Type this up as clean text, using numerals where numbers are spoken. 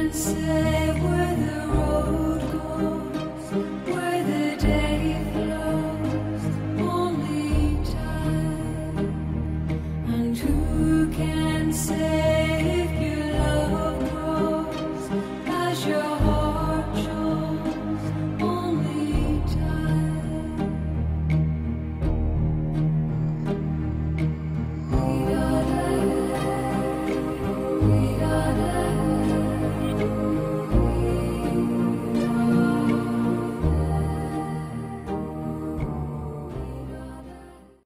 say where the road goes, where the day flows, only time. And who can say